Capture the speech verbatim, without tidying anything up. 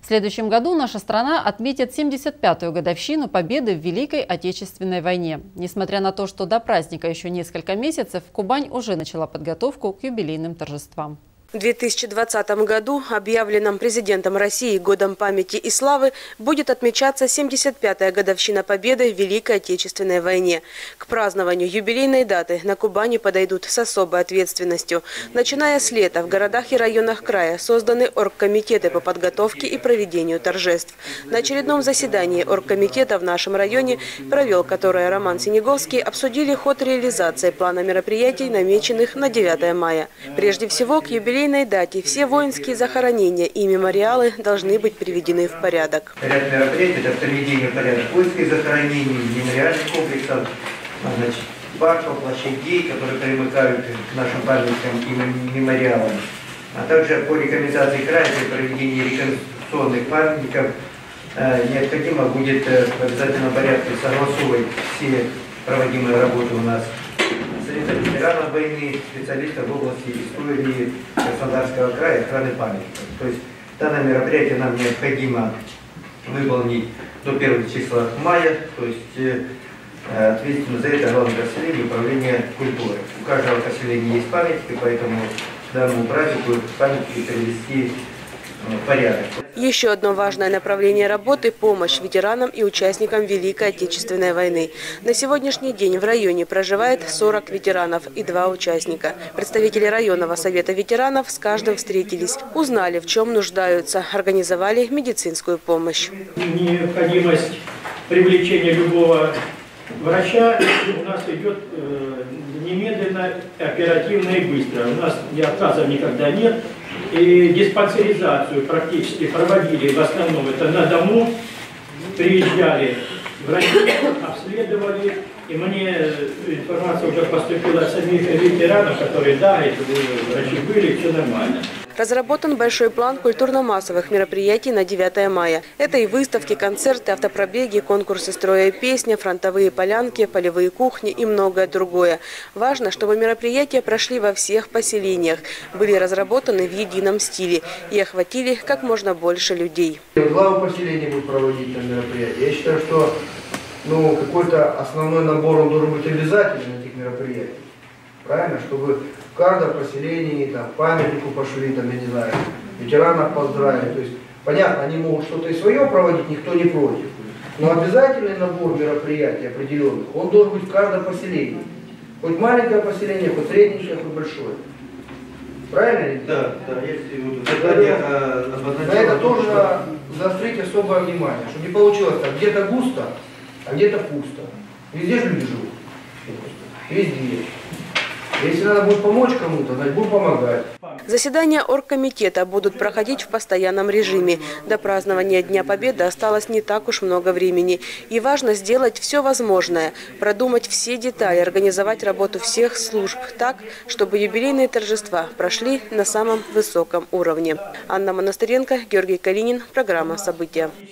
следующем году наша страна отметит семьдесят пятую годовщину победы в Великой Отечественной войне. Несмотря на то, что до праздника еще несколько месяцев, Кубань уже начала подготовку к юбилейным торжествам. В две тысячи двадцатом году, объявленном президентом России Годом памяти и славы, будет отмечаться семьдесят пятая годовщина победы в Великой Отечественной войне. К празднованию юбилейной даты на Кубани подойдут с особой ответственностью. Начиная с лета в городах и районах края созданы оргкомитеты по подготовке и проведению торжеств. На очередном заседании оргкомитета в нашем районе, провел которое Роман Синеговский, обсудили ход реализации плана мероприятий, намеченных на девятое мая. Прежде всего, к юбилейной В юбилейной дате все воинские захоронения и мемориалы должны быть приведены в порядок. Ряд мероприятий – это приведение в порядок воинских захоронений, мемориальных комплексов, значит, парков, площадей, которые примыкают к нашим памятникам и мемориалам. А также по рекомендации края при проведении реконструкционных памятников э, необходимо будет э, в обязательном порядке согласовывать все проводимые работы у нас ветеранов войны, специалистов в области истории Краснодарского края, охраны памятников. То есть данное мероприятие нам необходимо выполнить до первого числа мая, то есть э, ответственно за это главное поселение управление культуры. У каждого поселения есть памятники, поэтому данному празднику памятники привести в порядок. Еще одно важное направление работы – помощь ветеранам и участникам Великой Отечественной войны. На сегодняшний день в районе проживает сорок ветеранов и два участника. Представители районного совета ветеранов с каждым встретились, узнали, в чем нуждаются, организовали медицинскую помощь. Необходимость привлечения любого врача у нас идет немедленно, оперативно и быстро. У нас отказов никогда нет. И диспансеризацию практически проводили в основном это на дому. Приезжали врачи, обследовали. И мне информация уже поступила от самих ветеранов, которые да, эти врачи были, все нормально. Разработан большой план культурно-массовых мероприятий на девятое мая. Это и выставки, концерты, автопробеги, конкурсы строя и песни, фронтовые полянки, полевые кухни и многое другое. Важно, чтобы мероприятия прошли во всех поселениях, были разработаны в едином стиле и охватили как можно больше людей. Главы поселения будут проводить там мероприятия. Я считаю, что ну, какой-то основной набор он должен быть обязательным на этих мероприятиях. Правильно? Чтобы в каждом поселении там, памятнику пошли, там, я не знаю, ветеранов поздравить. То есть, понятно, они могут что-то и свое проводить, никто не против. Но обязательный набор мероприятий определенных, он должен быть в каждом поселении. Хоть маленькое поселение, хоть среднее, хоть большое. Правильно? Да, да. Если вот задание, а, на это тоже надо заострить особое внимание, чтобы не получилось так, где-то густо, а где-то пусто. Везде же люди живут. Везде. Если надо будет помочь кому-то, значит будем помогать. Заседания оргкомитета будут проходить в постоянном режиме. До празднования Дня Победы осталось не так уж много времени. И важно сделать все возможное, продумать все детали, организовать работу всех служб так, чтобы юбилейные торжества прошли на самом высоком уровне. Анна Монастыренко, Георгий Калинин. Программа «События».